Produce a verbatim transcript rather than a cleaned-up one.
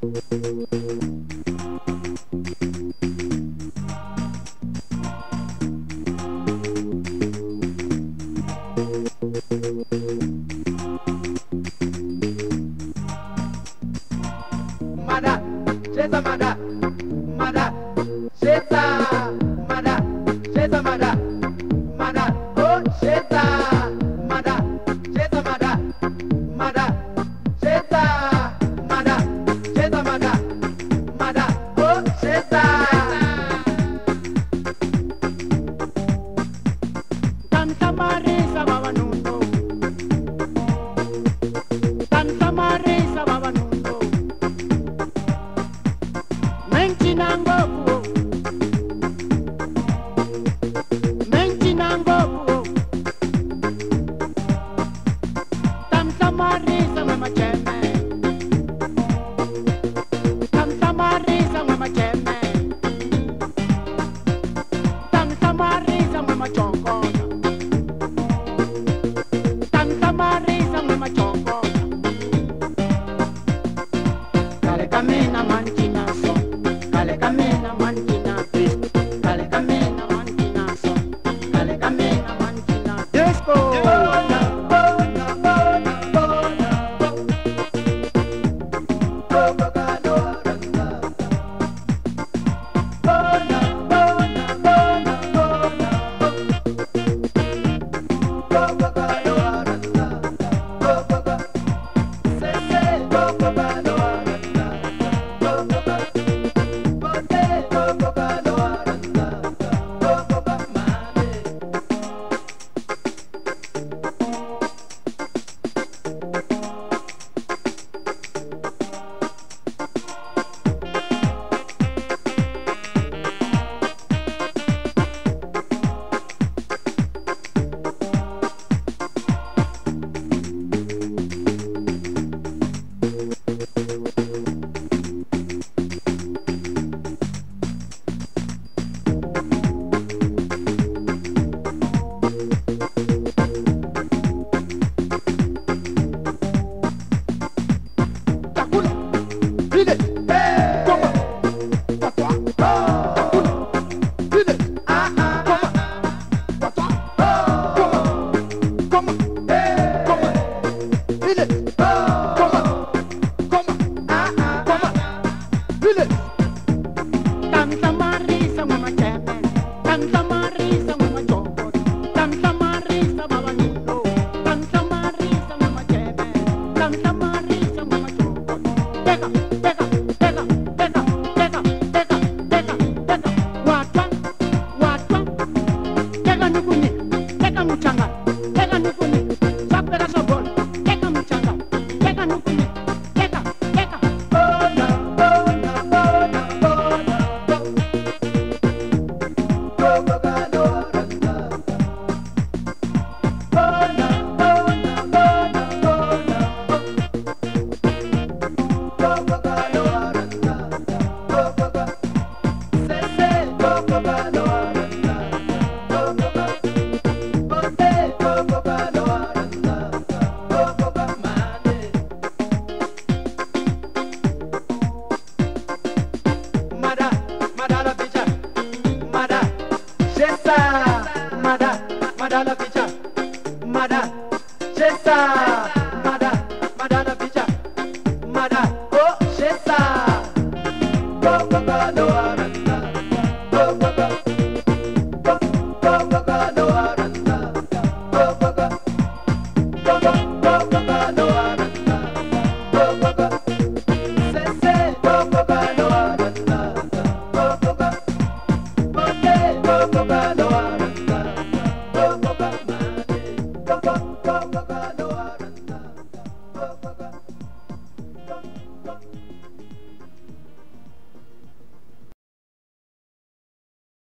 Mada, cheza mada, mada, cheza mada, cheza mada, mada, oh cheza mada, cheza mada, mada, cheza mada, cheza mada, mada, oh cheza. Tanta marisa baba nundo, tanta marisa baba nundo. Mentinango, mentinango, tam samarisa mama cheme, tam samarisa mama cheme, tam samarisa mama chongo, tam samarisa mama chongo, kale kamina mantina so. Kale kamena mantina disco, kale kamena mantina so, kale kamena mantina disco. Bona, bona, bona, bona, bona, galo randa. Bona, bona, bona, bona, bona, galo randa. Bona, se se, bona, galo randa. Mada la picha, mada, chesa, mada, mada la picha, mada, oh chesa, go go go do aranda, go go go, go go go go do aranda, go go go, go go go go go do aranda, go go go, se se go go go do aranda, go go go, go go go go do aranda. Go, go, go, go, go, go, go.